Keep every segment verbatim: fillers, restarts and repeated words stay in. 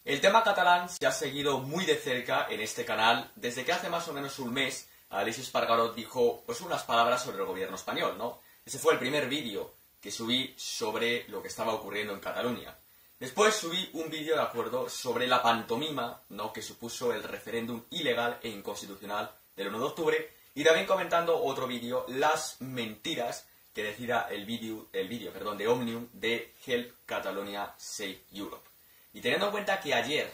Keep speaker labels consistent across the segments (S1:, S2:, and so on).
S1: El tema catalán se ha seguido muy de cerca en este canal desde que hace más o menos un mes Aleix Espargaró dijo pues unas palabras sobre el gobierno español, ¿no? Ese fue el primer vídeo que subí sobre lo que estaba ocurriendo en Cataluña. Después subí un vídeo, de acuerdo, sobre la pantomima, ¿no?, que supuso el referéndum ilegal e inconstitucional del uno de octubre, y también comentando otro vídeo, las mentiras que decía el vídeo, el vídeo, perdón, de Òmnium de Help Catalonia Save Europe. Y teniendo en cuenta que ayer,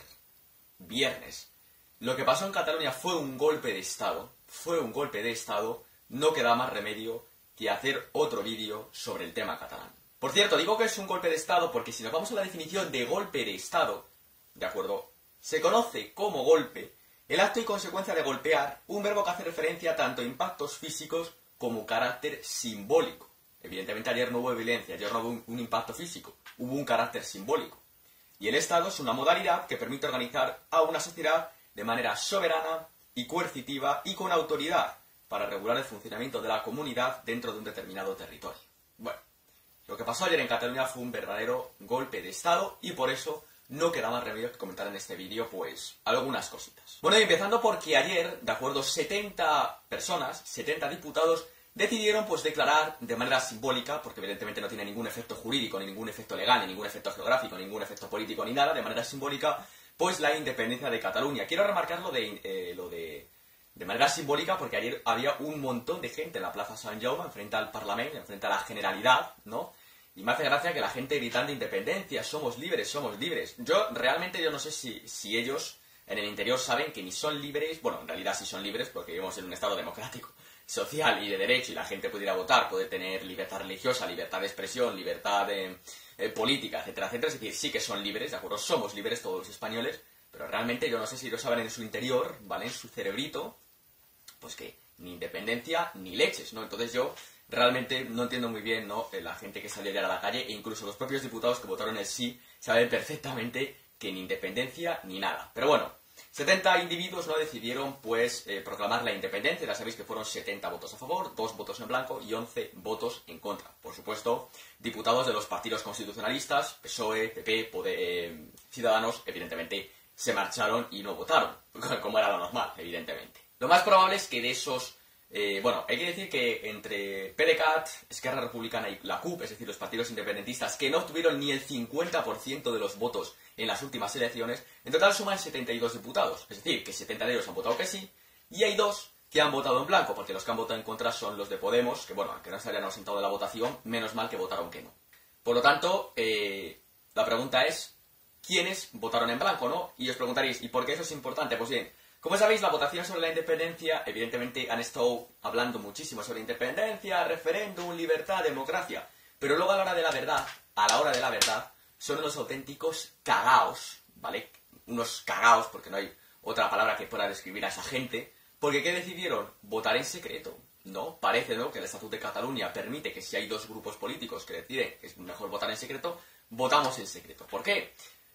S1: viernes, lo que pasó en Cataluña fue un golpe de Estado, fue un golpe de Estado, no queda más remedio que hacer otro vídeo sobre el tema catalán. Por cierto, digo que es un golpe de Estado porque si nos vamos a la definición de golpe de Estado, ¿de acuerdo?, se conoce como golpe el acto y consecuencia de golpear, un verbo que hace referencia tanto a impactos físicos como carácter simbólico. Evidentemente ayer no hubo violencia, ayer no hubo un, un impacto físico, hubo un carácter simbólico. Y el Estado es una modalidad que permite organizar a una sociedad de manera soberana y coercitiva y con autoridad para regular el funcionamiento de la comunidad dentro de un determinado territorio. Bueno, lo que pasó ayer en Cataluña fue un verdadero golpe de Estado y por eso no queda más remedio que comentar en este vídeo, pues, algunas cositas. Bueno, y empezando porque ayer, de acuerdo, setenta personas, setenta diputados, decidieron, pues, declarar de manera simbólica, porque evidentemente no tiene ningún efecto jurídico, ni ningún efecto legal, ni ningún efecto geográfico, ni ningún efecto político, ni nada, de manera simbólica, pues, la independencia de Cataluña. Quiero remarcar lo de, eh, lo de, de manera simbólica, porque ayer había un montón de gente en la Plaza Sant Jaume, enfrente al Parlamento, enfrente a la Generalidad, ¿no? Y me hace gracia que la gente gritando independencia, somos libres, somos libres. Yo, realmente, yo no sé si, si ellos en el interior saben que ni son libres, bueno, en realidad sí son libres porque vivimos en un estado democrático, social y de derecho y la gente pudiera votar, puede tener libertad religiosa, libertad de expresión, libertad de, eh, política, etcétera, etcétera. Es decir, sí que son libres, ¿de acuerdo? Somos libres todos los españoles, pero realmente yo no sé si lo saben en su interior, ¿vale? En su cerebrito, pues que ni independencia ni leches, ¿no? Entonces yo realmente no entiendo muy bien, ¿no?, la gente que salió ayer a la calle e incluso los propios diputados que votaron el sí saben perfectamente que ni independencia ni nada. Pero bueno, setenta individuos no decidieron, pues, eh, proclamar la independencia. Ya sabéis que fueron setenta votos a favor, dos votos en blanco y once votos en contra. Por supuesto, diputados de los partidos constitucionalistas, P S O E, P P, Poder, eh, Ciudadanos, evidentemente se marcharon y no votaron, como era lo normal, evidentemente. Lo más probable es que de esos... Eh, bueno, hay que decir que entre PDeCAT, Esquerra Republicana y la C U P, es decir, los partidos independentistas, que no obtuvieron ni el cincuenta por ciento de los votos en las últimas elecciones, en total suman setenta y dos diputados. Es decir, que setenta de ellos han votado que sí, y hay dos que han votado en blanco, porque los que han votado en contra son los de Podemos, que bueno, aunque no se hayan ausentado de la votación, menos mal que votaron que no. Por lo tanto, eh, la pregunta es, ¿quiénes votaron en blanco, no? Y os preguntaréis, ¿y por qué eso es importante? Pues bien, como sabéis, la votación sobre la independencia, evidentemente han estado hablando muchísimo sobre independencia, referéndum, libertad, democracia, pero luego a la hora de la verdad, a la hora de la verdad, son unos auténticos cagaos, ¿vale? Unos cagaos, porque no hay otra palabra que pueda describir a esa gente, porque ¿qué decidieron? Votar en secreto, ¿no? Parece, ¿no?, que el Estatuto de Cataluña permite que si hay dos grupos políticos que deciden que es mejor votar en secreto, votamos en secreto. ¿Por qué?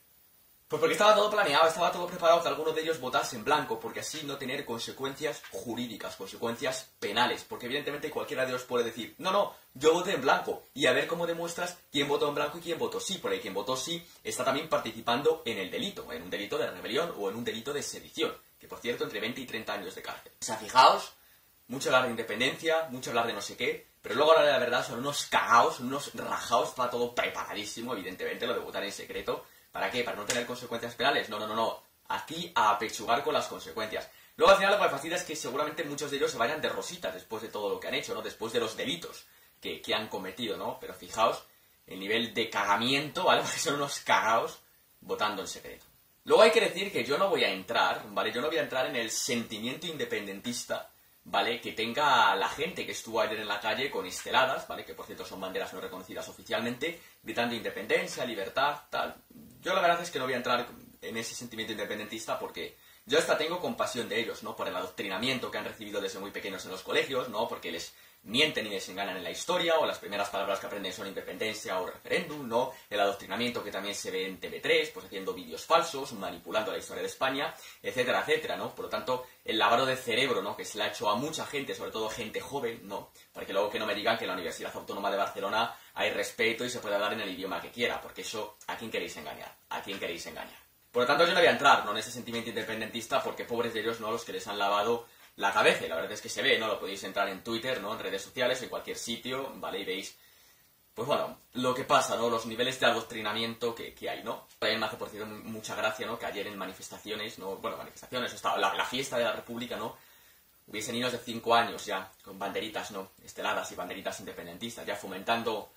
S1: Pues porque estaba todo planeado, estaba todo preparado que algunos de ellos votase en blanco, porque así no tener consecuencias jurídicas, consecuencias penales, porque evidentemente cualquiera de ellos puede decir, no, no, yo voté en blanco, y a ver cómo demuestras quién votó en blanco y quién votó sí, porque quien votó sí está también participando en el delito, en un delito de rebelión o en un delito de sedición, que por cierto entre veinte y treinta años de cárcel. O sea, fijaos, mucho hablar de independencia, mucho hablar de no sé qué, pero luego a la hora de la verdad son unos cagaos, unos rajaos, está todo preparadísimo, evidentemente, lo de votar en secreto. ¿Para qué? ¿Para no tener consecuencias penales? No, no, no, no. Aquí a apechugar con las consecuencias. Luego al final lo que me fastidia es que seguramente muchos de ellos se vayan de rositas después de todo lo que han hecho, ¿no? Después de los delitos que, que han cometido, ¿no? Pero fijaos el nivel de cagamiento, ¿vale? Porque son unos cagaos votando en secreto. Luego hay que decir que yo no voy a entrar, ¿vale? Yo no voy a entrar en el sentimiento independentista, ¿vale?, que tenga la gente que estuvo ayer en la calle con esteladas, ¿vale?, que por cierto son banderas no reconocidas oficialmente, gritando independencia, libertad, tal. Yo la verdad es que no voy a entrar en ese sentimiento independentista porque yo hasta tengo compasión de ellos, ¿no?, por el adoctrinamiento que han recibido desde muy pequeños en los colegios, ¿no?, porque les mienten y les engañan en la historia, o las primeras palabras que aprenden son independencia o referéndum, ¿no? El adoctrinamiento que también se ve en T V tres, pues haciendo vídeos falsos, manipulando la historia de España, etcétera, etcétera, ¿no? Por lo tanto, el lavado de cerebro, ¿no?, que se le ha hecho a mucha gente, sobre todo gente joven, ¿no? Para que luego que no me digan que en la Universidad Autónoma de Barcelona hay respeto y se puede hablar en el idioma que quiera, porque eso, ¿a quién queréis engañar? ¿A quién queréis engañar? Por lo tanto, yo no voy a entrar, ¿no?, en ese sentimiento independentista, porque pobres de ellos, ¿no?, los que les han lavado la cabeza. Y la verdad es que se ve, ¿no? Lo podéis entrar en Twitter, ¿no?, en redes sociales, en cualquier sitio, ¿vale? Y veis, pues bueno, lo que pasa, ¿no?, los niveles de adoctrinamiento que, que hay, ¿no? También me hace, por cierto, mucha gracia, ¿no?, que ayer en manifestaciones, ¿no?, bueno, manifestaciones, estaba la, la fiesta de la República, ¿no?, hubiese niños de cinco años ya, con banderitas, ¿no?, esteladas y banderitas independentistas, ya fomentando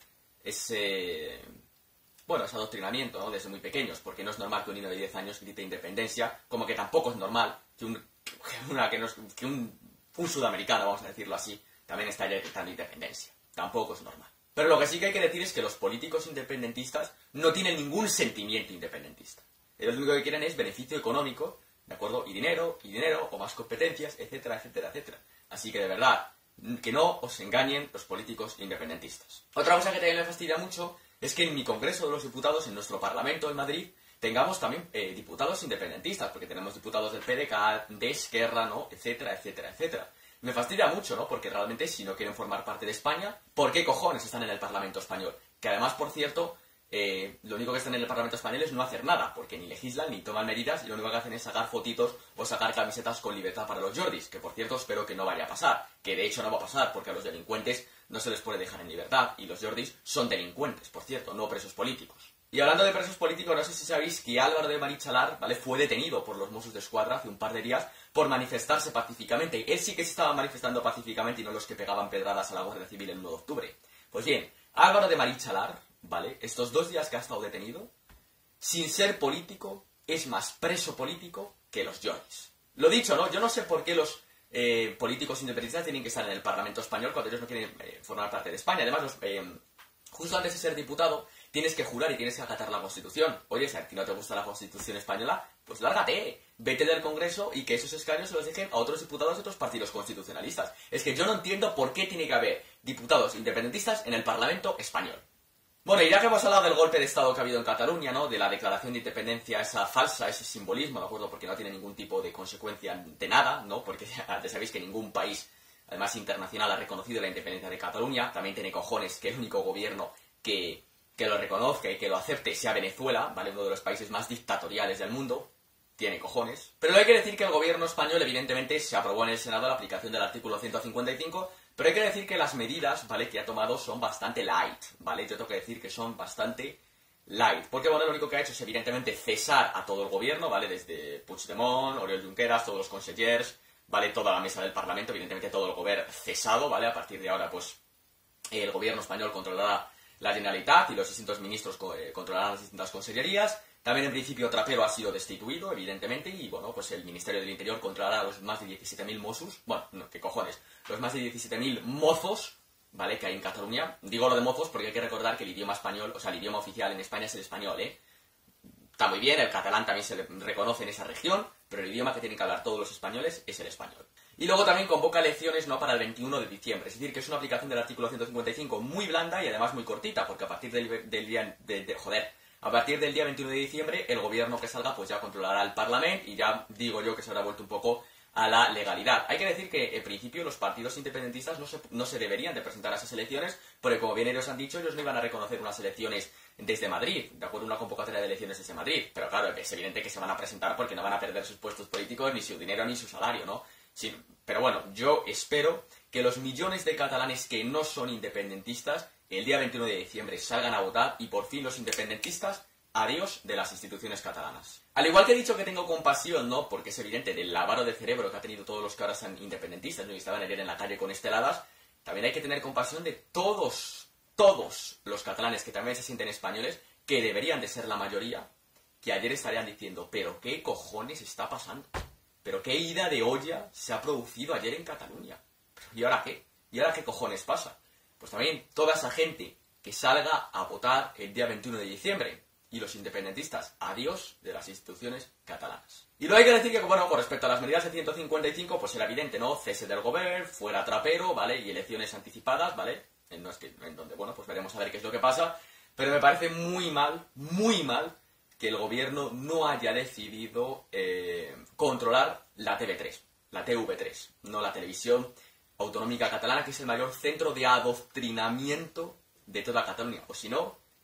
S1: ese, bueno, ese adoctrinamiento, ¿no?, desde muy pequeños, porque no es normal que un niño de diez años grite independencia, como que tampoco es normal que un, que una, que no es, que un, un sudamericano, vamos a decirlo así, también está ya gritando independencia. Tampoco es normal. Pero lo que sí que hay que decir es que los políticos independentistas no tienen ningún sentimiento independentista. Ellos lo único que quieren es beneficio económico, ¿de acuerdo? Y dinero, y dinero, o más competencias, etcétera, etcétera, etcétera. Así que de verdad, que no os engañen los políticos independentistas. Otra cosa que también me fastidia mucho es que en mi Congreso de los Diputados, en nuestro Parlamento en Madrid, tengamos también eh, diputados independentistas, porque tenemos diputados del P D C, de Esquerra, ¿no?, etcétera, etcétera, etcétera. Me fastidia mucho, ¿no?, porque realmente si no quieren formar parte de España, ¿por qué cojones están en el Parlamento español? Que además, por cierto, eh, lo único que están en el Parlamento español es no hacer nada, porque ni legislan ni toman medidas y lo único que hacen es sacar fotitos o sacar camisetas con libertad para los Jordis, que por cierto espero que no vaya a pasar, que de hecho no va a pasar, porque a los delincuentes no se les puede dejar en libertad, y los Jordis son delincuentes, por cierto, no presos políticos. Y hablando de presos políticos, no sé si sabéis que Álvaro de Marichalar, ¿vale?, fue detenido por los Mossos d'Esquadra hace un par de días por manifestarse pacíficamente. Él sí que se estaba manifestando pacíficamente y no los que pegaban pedradas a la Guardia Civil el uno de octubre. Pues bien, Álvaro de Marichalar, ¿vale?, estos dos días que ha estado detenido, sin ser político, es más preso político que los Jordis. Lo dicho, ¿no? Yo no sé por qué los eh, políticos independentistas tienen que estar en el Parlamento español cuando ellos no quieren eh, formar parte de España. Además, los, eh, justo antes de ser diputado, tienes que jurar y tienes que acatar la Constitución. Oye, si a ti no te gusta la Constitución española, pues lárgate, vete del Congreso y que esos escaños se los dejen a otros diputados de otros partidos constitucionalistas. Es que yo no entiendo por qué tiene que haber diputados independentistas en el Parlamento español. Bueno, y ya que hemos hablado del golpe de Estado que ha habido en Cataluña, ¿no?, de la declaración de independencia, esa falsa, ese simbolismo, ¿de acuerdo?, porque no tiene ningún tipo de consecuencia de nada, ¿no?, porque ya sabéis que ningún país, además internacional, ha reconocido la independencia de Cataluña. También tiene cojones que el único gobierno que... que lo reconozca y que lo acepte sea Venezuela, ¿vale?, uno de los países más dictatoriales del mundo. Tiene cojones. Pero hay que decir que el gobierno español, evidentemente, se aprobó en el Senado la aplicación del artículo ciento cincuenta y cinco, pero hay que decir que las medidas, ¿vale?, que ha tomado son bastante light, ¿vale? Yo tengo que decir que son bastante light. Porque, bueno, lo único que ha hecho es, evidentemente, cesar a todo el gobierno, ¿vale?, desde Puigdemont, Oriol Junqueras, todos los consellers, ¿vale?, toda la mesa del Parlamento, evidentemente todo el gobierno cesado, ¿vale? A partir de ahora, pues, el gobierno español controlará la Generalitat y los distintos ministros eh, controlarán las distintas consellerías. También, en principio, Trapero ha sido destituido, evidentemente, y, bueno, pues el Ministerio del Interior controlará a los más de diecisiete mil Mossos. Bueno, no, ¿qué cojones? Los más de diecisiete mil mozos, ¿vale?, que hay en Cataluña. Digo lo de mozos porque hay que recordar que el idioma español, o sea, el idioma oficial en España es el español, ¿eh? Está muy bien, el catalán también se le reconoce en esa región, pero el idioma que tienen que hablar todos los españoles es el español. Y luego también convoca elecciones, no para el veintiuno de diciembre, es decir, que es una aplicación del artículo ciento cincuenta y cinco muy blanda y además muy cortita, porque a partir del, del día de, de, joder, a partir del día veintiuno de diciembre el gobierno que salga pues ya controlará el Parlamento y ya digo yo que se habrá vuelto un poco a la legalidad. Hay que decir que, en principio, los partidos independentistas no se, no se deberían de presentar a esas elecciones, porque, como bien ellos han dicho, ellos no iban a reconocer unas elecciones desde Madrid, de acuerdo a una convocatoria de elecciones desde Madrid. Pero claro, es evidente que se van a presentar porque no van a perder sus puestos políticos, ni su dinero, ni su salario, ¿no? Sí, pero bueno, yo espero que los millones de catalanes que no son independentistas, el día veintiuno de diciembre salgan a votar y por fin los independentistas, adiós de las instituciones catalanas. Al igual que he dicho que tengo compasión, ¿no?, porque es evidente del lavado de cerebro que ha tenido todos los que ahora son independentistas, ¿no?, y estaban ayer en la calle con esteladas, también hay que tener compasión de todos, todos los catalanes que también se sienten españoles, que deberían de ser la mayoría, que ayer estarían diciendo, pero ¿qué cojones está pasando? ¿Pero qué ida de olla se ha producido ayer en Cataluña? ¿Y ahora qué? ¿Y ahora qué cojones pasa? Pues también toda esa gente que salga a votar el día veintiuno de diciembre. Y los independentistas, adiós de las instituciones catalanas. Y luego hay que decir que, bueno, con respecto a las medidas de ciento cincuenta y cinco, pues era evidente, ¿no? Cese del gobierno, fuera Trapero, ¿vale? Y elecciones anticipadas, ¿vale? En, en donde, bueno, pues veremos a ver qué es lo que pasa. Pero me parece muy mal, muy mal, que el gobierno no haya decidido eh, controlar la T V tres, la T V tres, no la televisión autonómica catalana, que es el mayor centro de adoctrinamiento de toda Cataluña. O si no,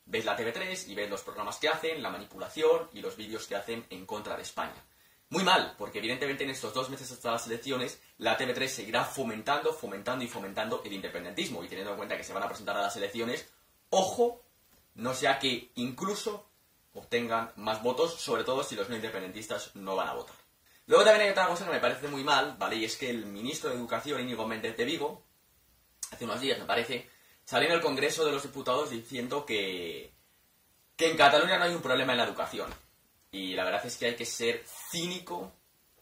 S1: ves la T V tres y ves los programas que hacen, la manipulación y los vídeos que hacen en contra de España. Muy mal, porque evidentemente en estos dos meses hasta las elecciones, la T V tres seguirá fomentando, fomentando y fomentando el independentismo. Y teniendo en cuenta que se van a presentar a las elecciones, ojo, no sea que incluso obtengan más votos, sobre todo si los no independentistas no van a votar. Luego también hay otra cosa que me parece muy mal, ¿vale? Y es que el ministro de Educación, Íñigo Méndez de Vigo, hace unos días me parece, salió en el Congreso de los Diputados diciendo que, que en Cataluña no hay un problema en la educación. Y la verdad es que hay que ser cínico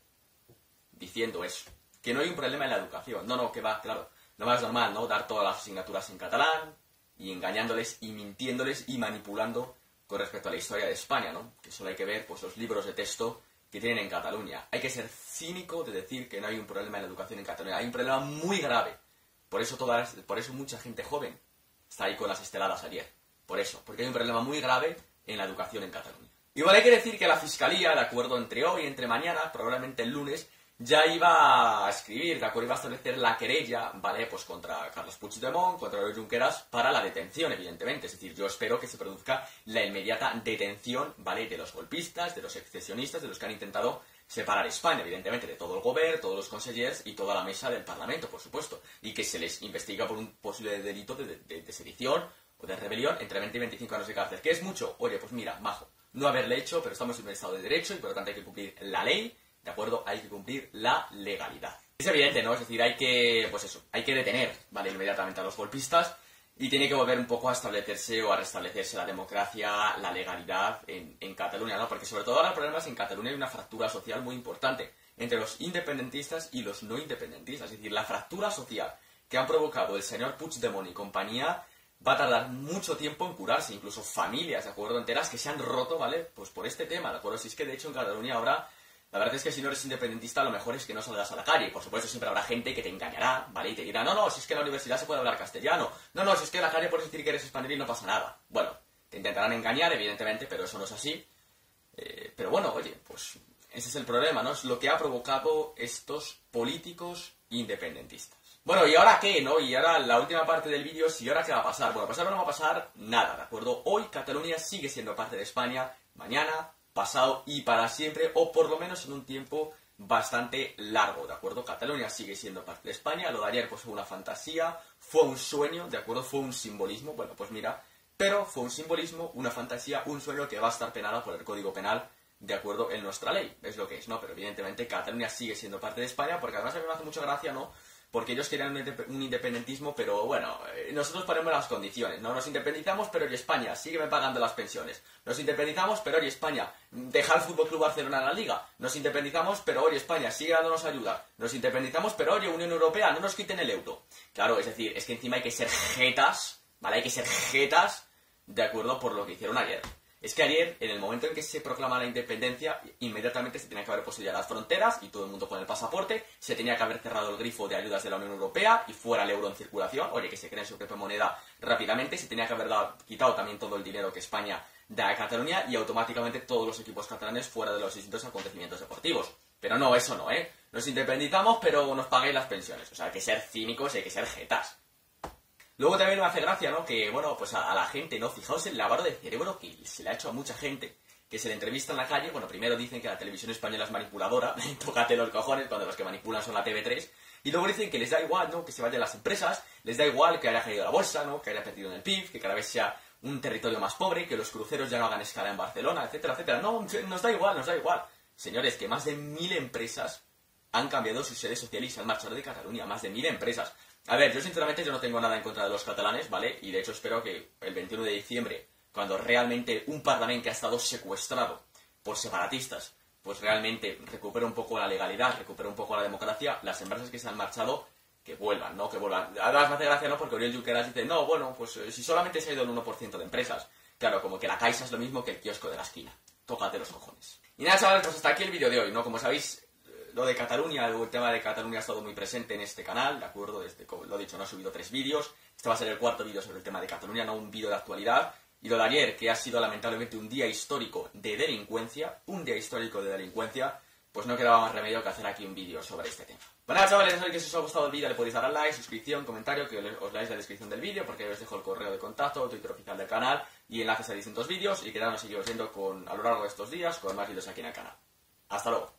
S1: diciendo eso, que no hay un problema en la educación. No, no, que va, claro, lo más normal, ¿no? Dar todas las asignaturas en catalán y engañándoles y mintiéndoles y manipulando con respecto a la historia de España, ¿no? Que solo hay que ver pues los libros de texto que tienen en Cataluña. Hay que ser cínico de decir que no hay un problema en la educación en Cataluña. Hay un problema muy grave. Por eso, todas, por eso mucha gente joven está ahí con las esteladas ayer. Por eso, porque hay un problema muy grave en la educación en Cataluña. Igual hay que decir que la Fiscalía, de acuerdo entre hoy y entre mañana, probablemente el lunes, ya iba a escribir, de acuerdo, iba a establecer la querella, ¿vale? Pues contra Carles Puigdemont, contra Oriol Junqueras, para la detención, evidentemente. Es decir, yo espero que se produzca la inmediata detención, ¿vale? De los golpistas, de los excesionistas, de los que han intentado separar España, evidentemente, de todo el gobierno, todos los consellers y toda la mesa del Parlamento, por supuesto. Y que se les investiga por un posible delito de, de, de, de sedición o de rebelión entre veinte y veinticinco años de cárcel. ¿Qué es mucho? Oye, pues mira, majo. No haberle hecho, pero estamos en un Estado de Derecho y por lo tanto hay que cumplir la ley, ¿de acuerdo? Hay que cumplir la legalidad. Es evidente, ¿no? Es decir, hay que, pues eso, hay que detener, ¿vale? Inmediatamente a los golpistas y tiene que volver un poco a establecerse o a restablecerse la democracia, la legalidad en, en Cataluña, ¿no? Porque sobre todo ahora el problema es que en Cataluña hay una fractura social muy importante entre los independentistas y los no independentistas. Es decir, la fractura social que han provocado el señor Puigdemont y compañía va a tardar mucho tiempo en curarse, incluso familias, ¿de acuerdo? Enteras que se han roto, ¿vale? Pues por este tema, ¿de acuerdo? Si es que de hecho en Cataluña ahora, la verdad es que si no eres independentista lo mejor es que no salgas a la calle. Por supuesto siempre habrá gente que te engañará, ¿vale? Y te dirá, no, no, si es que en la universidad se puede hablar castellano, no, no, si es que en la calle puedes decir que eres español y no pasa nada. Bueno, te intentarán engañar, evidentemente, pero eso no es así. Eh, pero bueno, oye, pues ese es el problema, ¿no? Es lo que ha provocado estos políticos independentistas. Bueno, ¿y ahora qué, no? Y ahora la última parte del vídeo es ¿y ahora qué va a pasar? Bueno, pues ahora no va a pasar nada, ¿de acuerdo? Hoy Cataluña sigue siendo parte de España, mañana, pasado y para siempre, o por lo menos en un tiempo bastante largo, ¿de acuerdo? Cataluña sigue siendo parte de España, lo de ayer pues fue una fantasía, fue un sueño, ¿de acuerdo? Fue un simbolismo, bueno, pues mira, pero fue un simbolismo, una fantasía, un sueño que va a estar penado por el Código Penal, de acuerdo en nuestra ley, es lo que es, ¿no? Pero evidentemente Cataluña sigue siendo parte de España, porque además a mí me hace mucha gracia, ¿no? Porque ellos querían un independentismo, pero bueno, nosotros ponemos las condiciones, ¿no? Nos independizamos, pero oye, España, sígueme pagando las pensiones. Nos independizamos, pero oye, España, deja el Fútbol Club Barcelona en la Liga. Nos independizamos, pero oye, España, sigue dándonos ayuda. Nos independizamos, pero oye, Unión Europea, no nos quiten el euro. Claro, es decir, es que encima hay que ser jetas, ¿vale? Hay que ser jetas, de acuerdo, por lo que hicieron ayer. Es que ayer, en el momento en que se proclama la independencia, inmediatamente se tenían que haber puesto ya las fronteras y todo el mundo con el pasaporte, se tenía que haber cerrado el grifo de ayudas de la Unión Europea y fuera el euro en circulación, oye, que se creen su propia moneda rápidamente, se tenía que haber dado, quitado también todo el dinero que España da a Cataluña y automáticamente todos los equipos catalanes fuera de los distintos acontecimientos deportivos. Pero no, eso no, ¿eh? Nos independizamos, pero nos paguéis las pensiones. O sea, hay que ser cínicos y hay que ser jetas. Luego también me hace gracia, ¿no? Que, bueno, pues a, a la gente, ¿no? Fijaos el lavado de cerebro que se le ha hecho a mucha gente, que se le entrevista en la calle. Bueno, primero dicen que la televisión española es manipuladora, tócate los cojones, cuando los que manipulan son la T V tres. Y luego dicen que les da igual, ¿no? Que se vayan las empresas, les da igual que haya caído la bolsa, ¿no? Que haya perdido en el P I B, que cada vez sea un territorio más pobre, que los cruceros ya no hagan escala en Barcelona, etcétera, etcétera. No, nos da igual, nos da igual. Señores, que más de mil empresas han cambiado su sede social y se han marchado de Cataluña, más de mil empresas. A ver, yo sinceramente yo no tengo nada en contra de los catalanes, ¿vale? Y de hecho espero que el veintiuno de diciembre, cuando realmente un parlamento que ha estado secuestrado por separatistas, pues realmente recupere un poco la legalidad, recupere un poco la democracia, las empresas que se han marchado, que vuelvan, ¿no? Que vuelvan. Además me hace gracia, ¿no? Porque Oriol Junqueras dice, no, bueno, pues eh, si solamente se ha ido el uno por ciento de empresas. Claro, como que la Caixa es lo mismo que el kiosco de la esquina. Tócate los cojones. Y nada, chavales, pues hasta aquí el vídeo de hoy, ¿no? Como sabéis, lo de Cataluña, el tema de Cataluña ha estado muy presente en este canal, ¿de acuerdo? Desde, como lo he dicho, no he subido tres vídeos. Este va a ser el cuarto vídeo sobre el tema de Cataluña, no un vídeo de actualidad. Y lo de ayer, que ha sido lamentablemente un día histórico de delincuencia, un día histórico de delincuencia, pues no quedaba más remedio que hacer aquí un vídeo sobre este tema. Bueno, nada, chavales, ya sabéis que si os ha gustado el vídeo le podéis dar al like, suscripción, comentario, que os leáis la descripción del vídeo, porque os dejo el correo de contacto, Twitter oficial del canal y enlaces a distintos vídeos, y quedarnos seguimos viendo con, a lo largo de estos días con más vídeos aquí en el canal. Hasta luego.